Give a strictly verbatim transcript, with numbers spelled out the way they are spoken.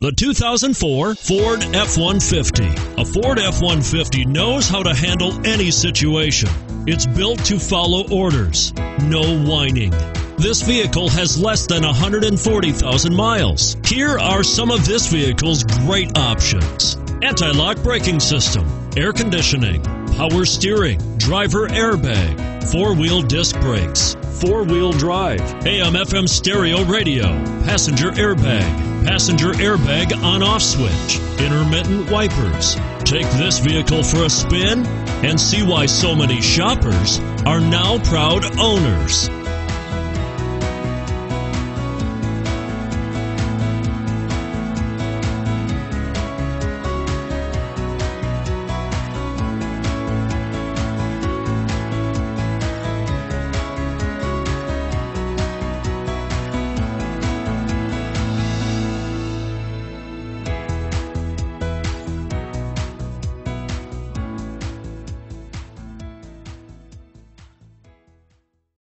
The two thousand four Ford F one fifty. A Ford F one fifty knows how to handle any situation. It's built to follow orders, no whining. This vehicle has less than one hundred forty thousand miles. Here are some of this vehicle's great options: anti-lock braking system, air conditioning, power steering, driver airbag, four-wheel disc brakes, four-wheel drive, A M F M stereo radio, passenger airbag, passenger airbag on-off switch, intermittent wipers. Take this vehicle for a spin and see why so many shoppers are now proud owners.